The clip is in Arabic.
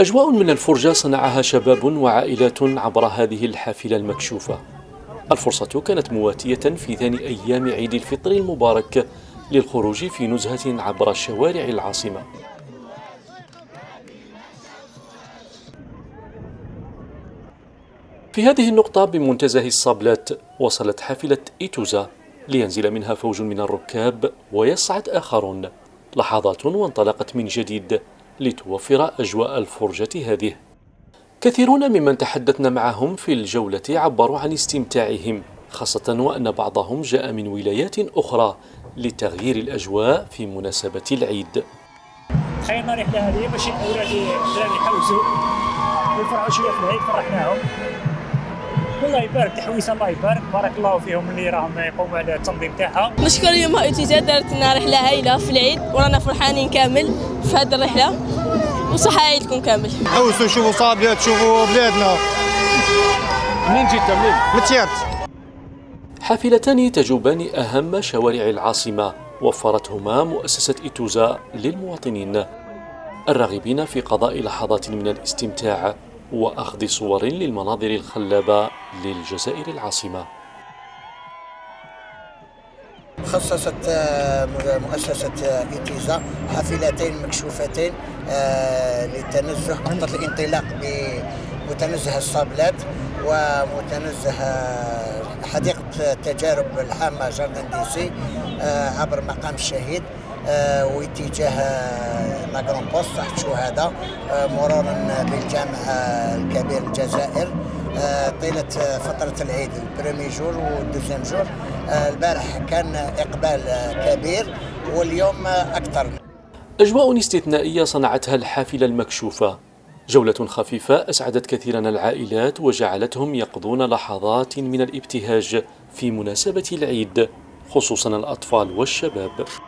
أجواء من الفرجة صنعها شباب وعائلات عبر هذه الحافلة المكشوفة. الفرصة كانت مواتية في ثاني أيام عيد الفطر المبارك للخروج في نزهة عبر شوارع العاصمة. في هذه النقطة بمنتزه الصابلات وصلت حافلة إيتوزا لينزل منها فوج من الركاب ويصعد آخرون. لحظات وانطلقت من جديد لتوفر أجواء الفرجة هذه. كثيرون ممن تحدثنا معهم في الجولة عبروا عن استمتاعهم، خاصة وأن بعضهم جاء من ولايات أخرى لتغيير الأجواء في مناسبة العيد. تخيلنا رحلة هذه باش أولادي يحوسوا ويفرحوا شوية في العيد، فرحناهم. الله يبارك، تحويسه الله يبارك، بارك الله فيهم اللي راهم يقوموا على التنظيم تاعها. نشكر اليوم إيتوزا دارت لنا رحلة هايلة في العيد ورانا فرحانين كامل في هذه الرحلة، وصحة عيدكم كامل. حوسوا شوفوا صابلات، شوفوا بلادنا. منين جيت منين؟ من تيارت. حافلتان تجوبان أهم شوارع العاصمة وفرتهما مؤسسة إيتوزا للمواطنين الراغبين في قضاء لحظات من الاستمتاع وأخذ صور للمناظر الخلابة للجزائر العاصمة. خصصت مؤسسة إيتوزا حافلتين مكشوفتين للتنزه، نقطة الانطلاق بمتنزه الصابلات ومتنزه حديقة التجارب العامة جاردن دي سي عبر مقام الشهيد واتجاه لاغران بوست تحت الشهداء مرورا بالجامع الكبير الجزائر طيلة فترة العيد البريمي جور والدوزيام جور. البارح كان إقبال كبير واليوم أكثر. أجواء استثنائية صنعتها الحافلة المكشوفة، جولة خفيفة أسعدت كثيرا العائلات وجعلتهم يقضون لحظات من الابتهاج في مناسبة العيد، خصوصا الأطفال والشباب.